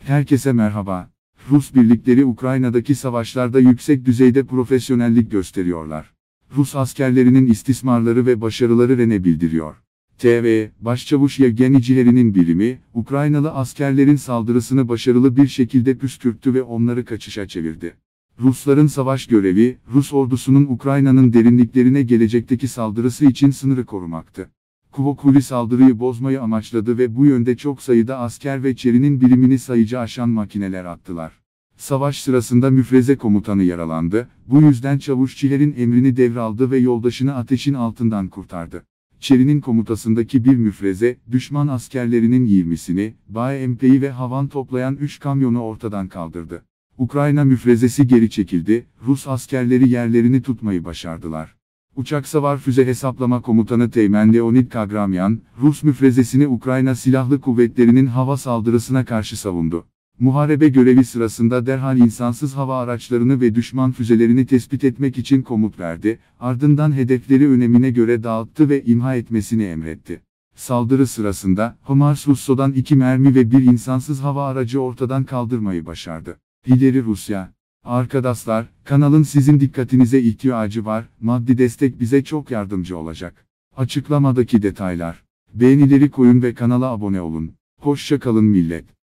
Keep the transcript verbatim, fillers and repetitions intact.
Herkese merhaba. Rus birlikleri Ukrayna'daki savaşlarda yüksek düzeyde profesyonellik gösteriyorlar. Rus askerlerinin istismarları ve başarıları Rene bildiriyor. T V, Başçavuş Yevgeni Ciheri'nin birimi, Ukraynalı askerlerin saldırısını başarılı bir şekilde püskürttü ve onları kaçışa çevirdi. Rusların savaş görevi, Rus ordusunun Ukrayna'nın derinliklerine gelecekteki saldırısı için sınırı korumaktı. Kuvokuli saldırıyı bozmayı amaçladı ve bu yönde çok sayıda asker ve Çeri'nin birimini sayıcı aşan makineler attılar. Savaş sırasında müfreze komutanı yaralandı, bu yüzden Çavuş Çiher'in emrini devraldı ve yoldaşını ateşin altından kurtardı. Çeri'nin komutasındaki bir müfreze, düşman askerlerinin yirmisini, B M P'yi ve havan toplayan üç kamyonu ortadan kaldırdı. Ukrayna müfrezesi geri çekildi, Rus askerleri yerlerini tutmayı başardılar. Uçak savar füze hesaplama komutanı Teğmen Leonid Kagramyan, Rus müfrezesini Ukrayna Silahlı Kuvvetleri'nin hava saldırısına karşı savundu. Muharebe görevi sırasında derhal insansız hava araçlarını ve düşman füzelerini tespit etmek için komut verdi, ardından hedefleri önemine göre dağıttı ve imha etmesini emretti. Saldırı sırasında, HIMARS Russo'dan iki mermi ve bir insansız hava aracı ortadan kaldırmayı başardı. İleri Rusya. Arkadaşlar, kanalın sizin dikkatinize ihtiyacı var, maddi destek bize çok yardımcı olacak. Açıklamadaki detaylar. Beğenileri koyun ve kanala abone olun. Hoşça kalın millet.